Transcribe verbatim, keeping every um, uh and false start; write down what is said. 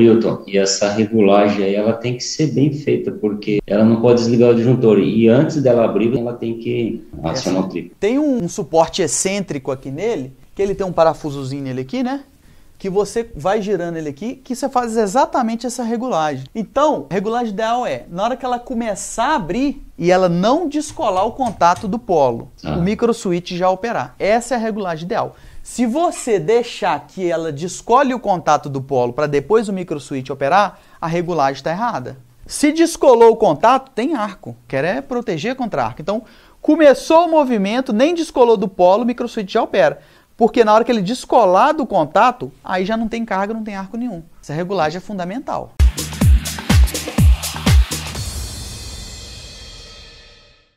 Wilton, e essa regulagem aí, ela tem que ser bem feita, porque ela não pode desligar o disjuntor, e antes dela abrir, ela tem que acionar o triplo. Tem um, um suporte excêntrico aqui nele, que ele tem um parafusozinho nele aqui, né? Que você vai girando ele aqui, que você faz exatamente essa regulagem. Então, a regulagem ideal é, na hora que ela começar a abrir e ela não descolar o contato do polo, ah. o micro switch já operar. Essa é a regulagem ideal. Se você deixar que ela descole o contato do polo para depois o micro switch operar, a regulagem está errada. Se descolou o contato, tem arco. Quer é proteger contra arco. Então, começou o movimento, nem descolou do polo, o micro switch já opera. Porque na hora que ele descolar do contato, aí já não tem carga, não tem arco nenhum. Essa regulagem é fundamental.